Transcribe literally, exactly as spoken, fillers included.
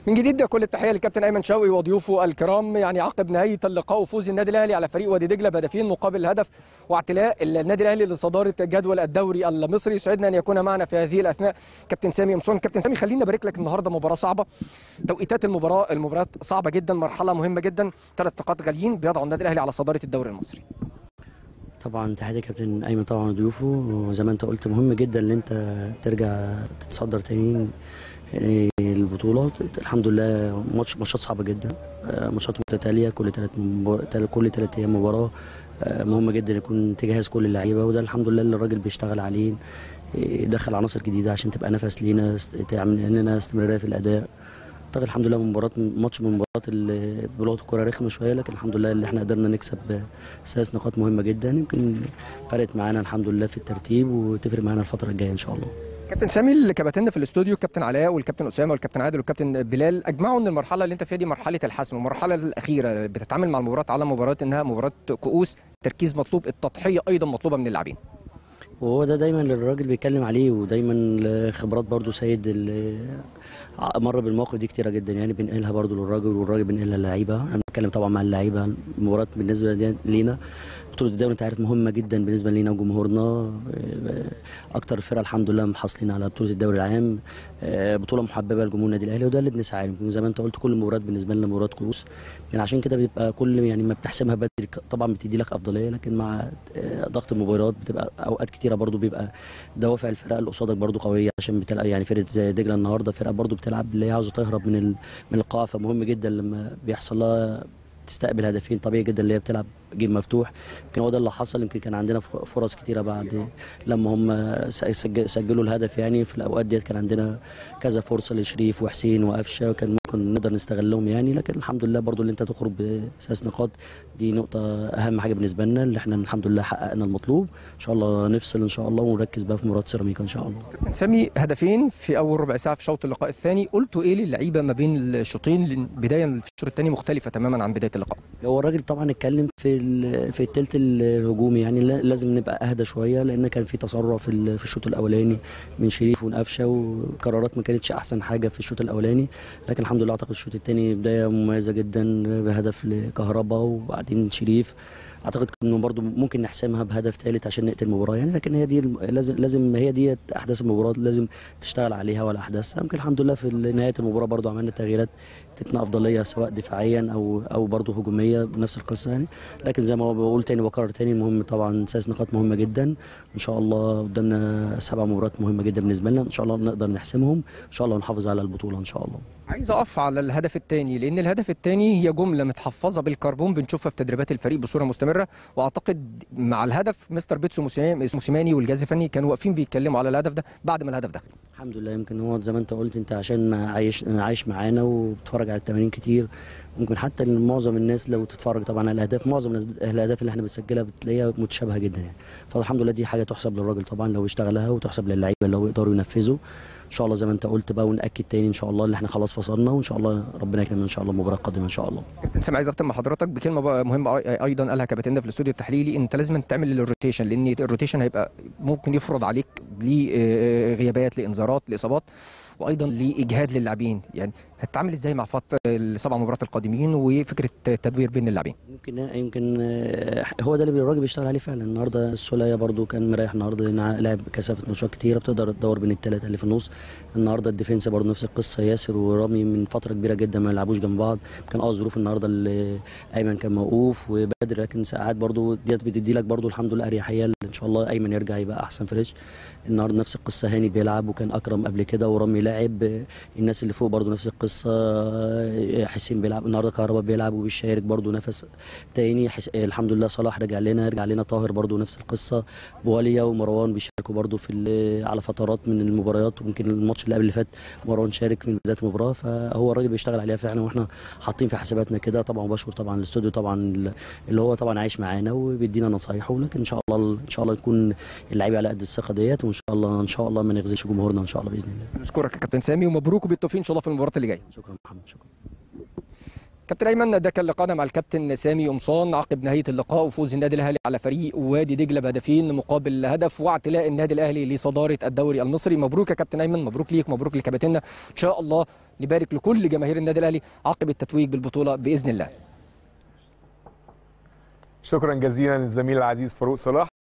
من جديد كل التحيه للكابتن ايمن شوقي وضيوفه الكرام. يعني عقب نهايه اللقاء وفوز النادي الاهلي على فريق وادي دجله بهدفين مقابل هدف واعتلاء النادي الاهلي لصداره جدول الدوري المصري، يسعدنا ان يكون معنا في هذه الاثناء كابتن سامي قمصان. كابتن سامي، خلينا نبارك لك، النهارده مباراه صعبه، توقيتات المباراه المباراه صعبه جدا، مرحله مهمه جدا، ثلاث نقاط غاليين بيضعوا النادي الاهلي على صداره الدوري المصري. طبعا تحياتي كابتن ايمن طبعا وضيوفه، وزي ما انت قلت مهم جدا ان انت ترجع تتصدر تاني يعني البطولات. الحمد لله ماتش ماتشات صعبه جدا، ماتشات متتاليه كل ثلاث مبار... كل ثلاث ايام مباراه. مهمه جدا يكون تجهز كل اللعيبه، وده الحمد لله اللي الراجل بيشتغل عليه، يدخل عناصر جديده عشان تبقى نفس لينا، تعمل لنا استمراريه في الاداء. اعتقد الحمد لله مباراه ماتش من مباريات بلغه الكره رخمه شويه، لكن الحمد لله اللي احنا قدرنا نكسب ثلاث نقاط مهمه جدا، يمكن فرقت معانا الحمد لله في الترتيب وتفرق معانا الفتره الجايه ان شاء الله. كابتن سامي، الكباتن في الاستوديو الكابتن علاء والكابتن اسامه والكابتن عادل والكابتن بلال اجمعوا ان المرحله اللي انت فيها دي مرحله الحسم، المرحله الاخيره بتتعامل مع المباراه على مباراه انها مباراه كؤوس، تركيز مطلوب، التضحيه ايضا مطلوبه من اللاعبين. وهو ده دايما اللي الراجل بيتكلم عليه، ودايما خبرات برضو سيد اللي مر بالمواقف دي كتيره جدا، يعني بنقلها برضو للراجل والراجل بنقلها للعيبه. انا بتكلم طبعا مع اللعيبه، المباراه بالنسبه لينا بطوله الدوري انت عارف مهمه جدا بالنسبه لينا وجمهورنا، اكتر فرقه الحمد لله محصلين على بطوله الدوري العام، بطوله محببه لجمهور النادي الاهلي، وده اللي بنسعى له. زي ما انت قلت كل المباريات بالنسبه لنا مباراه كؤوس، يعني عشان كده بيبقى كل يعني ما بتحسمها بدري طبعا بتدي لك افضليه، لكن مع ضغط المباريات بتبقى اوقات كتيره برضو بيبقى دوافع الفرق اللي قصادك برضو قويه، عشان بتلعب يعني فرقه زي دجله النهارده فرقه برضو بتلعب اللي هي عاوزه تهرب من من القاع، فمهم جدا لما بيحصل لها تستقبل هدفين طبيعي جدا اللي هي بتلعب جيم مفتوح. يمكن هو ده اللي حصل، يمكن كان عندنا فرص كتيره بعد لما هم سجلوا الهدف، يعني في الاوقات ديت كان عندنا كذا فرصه لشريف وحسين وقفشه وكان ممكن نقدر نستغلهم يعني، لكن الحمد لله برضو اللي انت تخرج بثلاث نقاط دي نقطه اهم حاجه بالنسبه لنا، اللي احنا الحمد لله حققنا المطلوب. ان شاء الله نفصل ان شاء الله ونركز بقى في مباراه سيراميكا ان شاء الله. سامي، هدفين في اول ربع ساعه في شوط اللقاء الثاني، قلتوا ايه للعيبه ما بين الشوطين؟ بدايه في الشوط الثاني مختلفه تماما عن بدايه اللقاء. هو الراجل طبعا اتكلم في في الثلث الهجومي، يعني لازم نبقى اهدى شويه، لان كان في تسرع في في الشوط الاولاني من شريف ونقفشه، وقرارات ما كانتش احسن حاجه في الشوط الاولاني، لكن الحمد لله اعتقد الشوط الثاني بدايه مميزه جدا بهدف لكهربا وبعدين شريف. اعتقد انه برضو ممكن نحسمها بهدف ثالث عشان نقتل المباراه يعني، لكن هي دي لازم لازم هي دي احداث المباراه لازم تشتغل عليها ولا احداثها. يمكن الحمد لله في نهايه المباراه برضو عملنا تغييرات تدينا افضليه سواء دفاعيا او او برضو هجوميه بنفس القصه يعني، لكن زي ما بقول تاني بكرر تاني المهم طبعا ثلاث نقاط مهمه جدا، ان شاء الله قدامنا سبع مباريات مهمه جدا بالنسبه لنا، ان شاء الله نقدر نحسمهم ان شاء الله ونحافظ على البطوله ان شاء الله. عايز اقف على الهدف الثاني، لان الهدف الثاني هي جمله متحفظه بالكربون بنشوفها في تدريبات الفريق بصوره مستمره، واعتقد مع الهدف مستر بيتسو موسيماني والجهاز الفني كانوا واقفين بيتكلموا على الهدف ده بعد ما الهدف دخل. الحمد لله، يمكن هو زي ما انت قلت انت عشان عايش عايش معانا وبتتفرج على التمارين كتير، ممكن حتى معظم الناس لو تتفرج طبعا على الاهداف معظم الاهداف اللي احنا بنسجلها بتلاقيها متشابهه جدا يعني، فالحمد لله دي حاجه تحسب للراجل طبعا لو اشتغلها، وتحسب للعيبه اللي هو يقدروا ينفذوا ان شاء الله زي ما انت قلت بقى، ونأكد تاني ان شاء الله اللي احنا خلاص فصلنا، وان شاء الله ربنا يكرمنا ان شاء الله المباراه القادمه ان شاء الله. كابتن سامي، عايز اختم مع حضرتك بكلمه مهمه ايضا قالها كابتننا في الاستوديو التحليلي، انت لازم تعمل الروتيشن، لان الروتيشن هيبقى ممكن يفرض عليك لغيابات لانذارات لاصابات وايضا لاجهاد للاعبين، يعني هتتعامل ازاي مع فتره السبع مباريات القادمين وفكره التدوير بين اللاعبين؟ يمكن يمكن هو ده اللي الراجل بيشتغل عليه فعلا. النهارده السوليه برده كان مريح النهارده لان لعب كثافه ماتشات كتيره بتقدر تدور بين الثلاثه اللي في النص. النهارده الديفنس برده نفس القصه، ياسر ورامي من فتره كبيره جدا ما يلعبوش جنب بعض، كان اه ظروف النهارده اللي ايمن كان موقوف وبدر، لكن ساعات برده ديت بتدي لك برده الحمد لله اريحيه ان شاء الله ايمن يرجع يبقى احسن فريش. النهارده نفس القصه، هاني بيلعب وكان اكرم قبل كده ورامي لاعب، الناس اللي فوق برده نفس القصه، حسين بيلعب النهارده، كهربا بيلعب وبيشارك برده نفس تاني، الحمد لله صلاح رجع لنا رجع لنا طاهر برده نفس القصه، بواليا ومروان بيشاركوا برده في على فترات من المباريات، ويمكن الماتش اللي قبل اللي فات مروان شارك من بدايه المباراه، فهو الراجل بيشتغل عليها فعلا واحنا حاطين في حساباتنا كده طبعا. وبشكر طبعا الاستوديو طبعا اللي هو طبعا عايش معانا وبيدينا نصايحه، لكن ان شاء الله ان شاء الله يكون اللعيبه على قد الثقه ديت، وان شاء الله ان شاء الله ما نخذلش جمهورنا ان شاء الله باذن الله. نشكرك يا كابتن سامي ومبروك وبالتوفيق ان شاء الله في المباراه اللي جايه. شكرا محمد. شكرا كابتن ايمن، ده كان لقاءنا مع الكابتن سامي قمصان عقب نهايه اللقاء وفوز النادي الاهلي على فريق وادي دجله بهدفين مقابل هدف، واعتلاء النادي الاهلي لصداره الدوري المصري. مبروك يا كابتن ايمن، مبروك ليك، مبروك لكابتننا، ان شاء الله نبارك لكل جماهير النادي الاهلي عقب التتويج بالبطوله باذن الله. شكرا جزيلا للزميل العزيز فاروق صلاح.